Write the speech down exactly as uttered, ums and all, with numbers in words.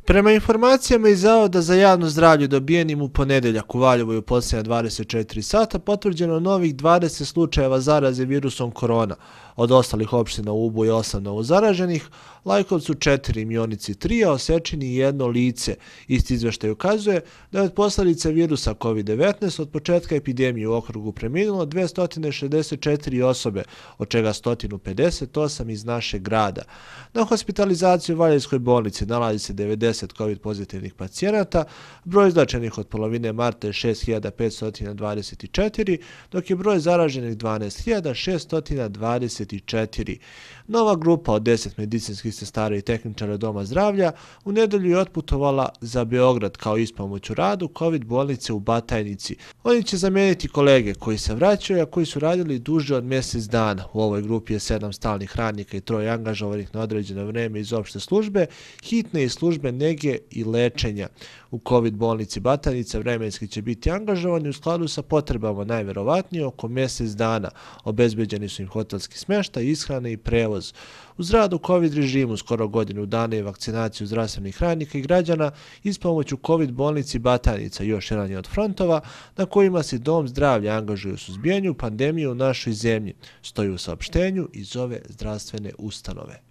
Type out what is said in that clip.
Prema informacijama iz Zavoda za javno zdravlje dobijenim u ponedeljak u Valjevu u posljednja dvadeset četiri sata potvrđeno novih dvadeset slučajeva zaraze virusom korona. Od ostalih opština u Ubu je osam novozaraženih, Lajkovcu četiri, Mionici tri, a Osečini jedno lice. Isti izveštaj ukazuje da je od posljedice virusa kovid devetnaest od početka epidemije u okrugu preminulo dvesta šezdeset četiri osobe, od čega sto pedeset osam iz našeg grada. Na hospitalizaciji u Valjevskoj bolnici nalazi se devedeset kovid pozitivnih pacijenata, broj izlečenih od polovine marta je šest hiljada petsto dvadeset četiri, dok je broj zaraženih dvanaest hiljada šeststo dvadeset četiri. Nova grupa od deset medicinskih sestara i tehničara doma zdravlja u nedelju je otputovala za Beograd kao ispomoć u radu kovid bolnice u Batajnici. Oni će zamijeniti kolege koji se vraćaju, a koji su radili duže od mjesec dana. U ovoj grupi je sedam stalnih radnika i troje angažovanih na određeno vreme iz opšte službe, hitne i službe nege i lečenja. U kovid bolnici Batajnica vremenski će biti angažovani u skladu sa potrebama, najverovatnije oko mjesec dana. Obezbeđeni su im hotelski smještaj, ishrana i prevoz. Uz rad u kovid režimu skoro godinu dana i vakcinaciju zdravstvenih radnika i građana, ispomoć u kovid bolnici Batajnica još jedan je od frontova na kojima se Dom zdravlja angažuje u suzbijanju pandemije u našoj zemlji, stoji u saopštenju iz ove zdravstvene ustanove.